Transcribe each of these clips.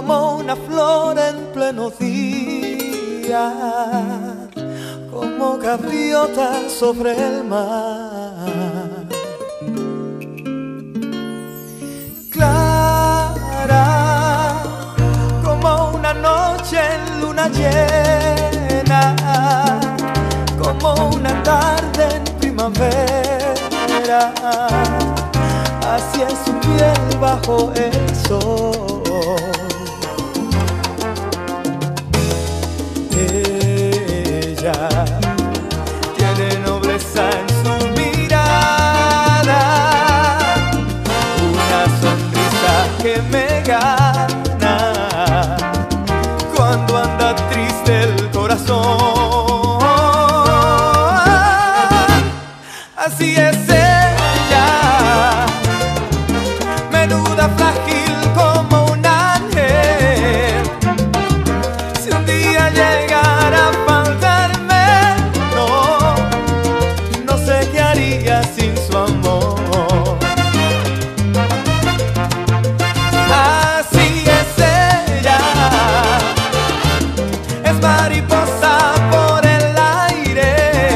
como una flor en pleno día, como gaviota sobre el mar. Clara como una noche en luna llena, como una tarde en primavera, así es su piel bajo el sol. Ella tiene nobleza en su mirada, una sonrisa que me gana cuando anda triste el corazón. Así es ella, menuda, frágil como un ángel. Si un día llegara a faltarme, no sé qué haría sin su amor. Así es ella, es mariposa por el aire.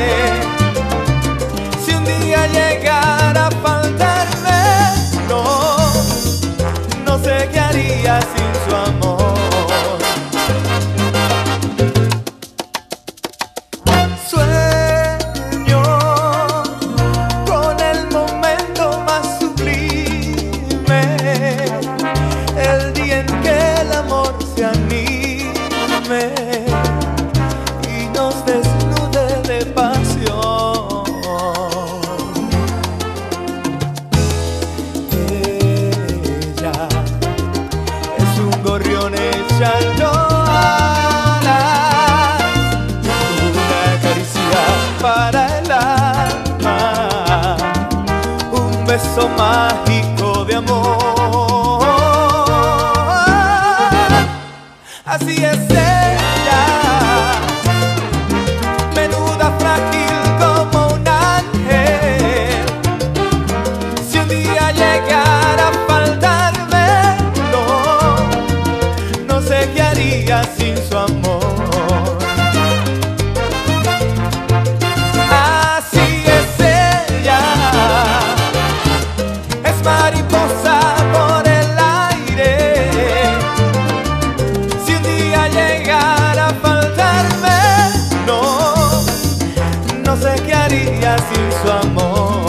Si un día llegara a faltarme, no sé qué haría sin su amor. Sueño con el momento más sublime, el día en que el amor se anime y nos desnude de pasión. Ella es un gorrión echando alas, una caricia para el alma, un beso mágico de amor. Así es ella, menuda, frágil como un ángel. Si un día llegara a faltarme, no sé qué haría sin su amor. Así es ella, es mariposa por el aire. Si un día llegara a faltarme, no sé qué haría sin su amor.